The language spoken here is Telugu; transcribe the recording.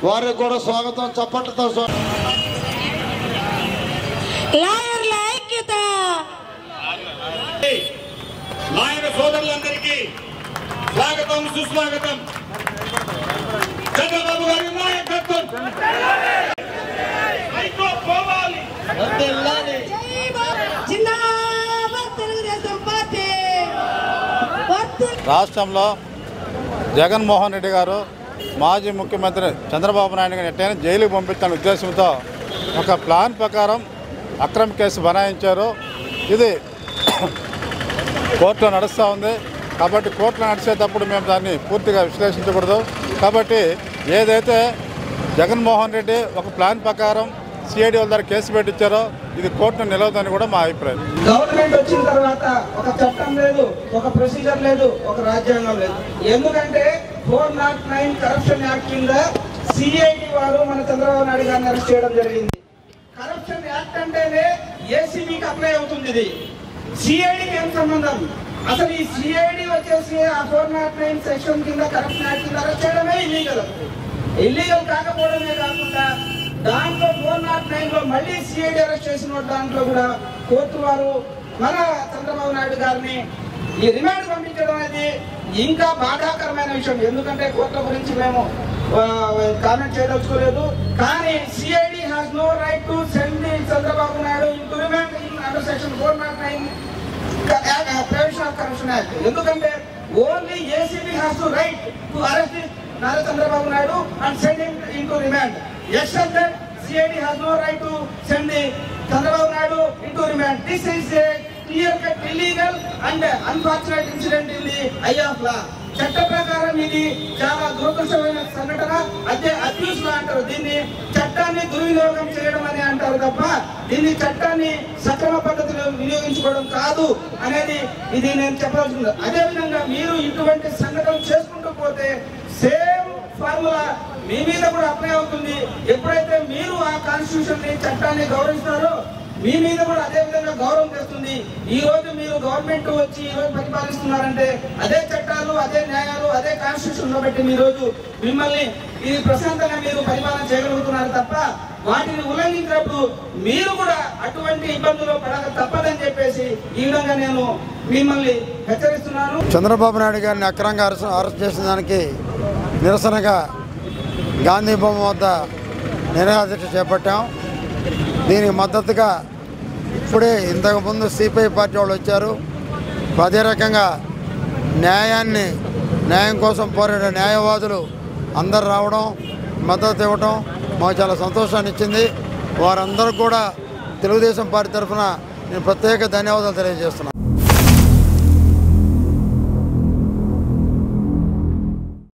వారికి కూడా స్వాగతం చప్పట్లతో లాయర్ల ఐక్యత లాయర్ సోదరులందరికీ స్వాగతం సుస్వాగతం. చంద్రబాబు గారి నాయకత్వం రాష్ట్రంలో జగన్మోహన్ రెడ్డి గారు మాజీ ముఖ్యమంత్రి చంద్రబాబు నాయుడు గారిని ఎట్టైనా జైలుకు పంపించాలనే ఉద్దేశంతో ఒక ప్లాన్ ప్రకారం అక్రమ కేసు బనాయించారు. ఇది కోర్టులో నడుస్తూ ఉంది. కాబట్టి కోర్టులో నడిచేటప్పుడు మేము దాన్ని పూర్తిగా విశ్లేషించకూడదు. కాబట్టి ఏదైతే జగన్మోహన్ రెడ్డి ఒక ప్లాన్ ప్రకారం సిఐడి వాళ్ళ దగ్గర కేసు పెట్టించారో ఇది కోర్టును నిలవదని కూడా మా అభిప్రాయం. గవర్నమెంట్ వచ్చిన తర్వాత ఒక చట్టం లేదు, ఒక ప్రొసీజర్ లేదు, ఒక రాజ్యాంగం లేదు. ఎందుకంటే 409 కరప్షన్ యాక్ట్ కింద సిఐడి వారు మన చంద్రబాబు నాయుడు గారిని అరెస్ట్ చేయడం జరిగింది. కరప్షన్ యాక్ట్ అంటేనే ఏసీబీకి అప్లై అవుతుంది. ఇది సిఐడికి ఏం సంబంధం? అసలు ఈ సిఐడి వచ్చేసి ఆ 409 సెక్షన్ కింద కరప్షన్ యాక్ట్ కింద అరెస్ట్ చేయడమే ఇల్లీగల్ కాకపోవడమే కాకుండా దాంట్లో 409లో మళ్ళీ సిఐడి అరెస్ట్ చేసిన దాంట్లో కూడా కోర్టు వారు మన చంద్రబాబు నాయుడు గారిని ఈ రిమాండ్ పంపించడం అనేది ఇంకా బాధాకరమైన విషయం. ఎందుకంటే కోర్టుల గురించి మేము కామెంట్ చేయదలుచుకోలేదు. కానీ CID has no right to send Chandrababu Naidu into remand under section 409 provision of corruption act. ఎందుకంటే only ACB has to right to arrest Nara Chandrababu Naidu and send him into remand. Except that CID has no right to send the Chandrababu Naidu into remand. This is a clear-cut illegal and unfortunate incident in the eye of law. చట్ట ప్రకారం ఇది చాలా దురదృష్టమైన సంఘటన. అదే అబ్యూస్ లా అంటారు. దీన్ని చట్టాన్ని దుర్వినియోగం చేయడం అని అంటారు తప్ప దీన్ని చట్టాన్ని సక్రమ పద్ధతిలో వినియోగించుకోవడం కాదు అనేది ఇది నేను చెప్పదలుచుకున్నాను. అదేవిధంగా మీరు ఇటువంటి సంఘటనలు చేసుకుంటూ పోతే సేమ్ ఫార్ములా మీ మీద కూడా అప్లై అవుతుంది. ఎప్పుడైతే మీరు ఆ కాన్స్టిట్యూషన్ ని చట్టాన్ని గౌరవిస్తారో మీ మీద కూడా అదే విధంగా గౌరవం తెస్తుంది. ఈ రోజు మీరు గవర్నమెంట్ వచ్చి ఈ రోజు పరిపాలిస్తున్నారంటే అదే చట్టాలు, అదే న్యాయాలు, అదే కాన్స్టిట్యూషన్ లో పెట్టి ఈ రోజు మిమ్మల్ని ఇది ప్రశాంతంగా మీరు పరిపాలన చేయగలుగుతున్నారు తప్ప వాటిని ఉల్లంఘించినప్పుడు మీరు కూడా అటువంటి ఇబ్బందులు పడక తప్పదని చెప్పేసి ఈ విధంగా నేను మిమ్మల్ని హెచ్చరిస్తున్నాను. చంద్రబాబు నాయుడు గారిని అక్రమంగా అరెస్ట్ చేసిన దానికి నిరసనగా గాంధీ బొమ్మ వద్ద నిరాదీక్ష చేపట్టాం. దీనికి మద్దతుగా ఇప్పుడే ఇంతకుముందు సిపిఐ పార్టీ వాళ్ళు వచ్చారు. అదే రకంగా న్యాయం కోసం పోరాడే న్యాయవాదులు అందరు రావడం, మద్దతు ఇవ్వడం మాకు చాలా సంతోషాన్ని ఇచ్చింది. వారందరూ కూడా తెలుగుదేశం పార్టీ తరఫున నేను ప్రత్యేక ధన్యవాదాలు తెలియజేస్తున్నాను.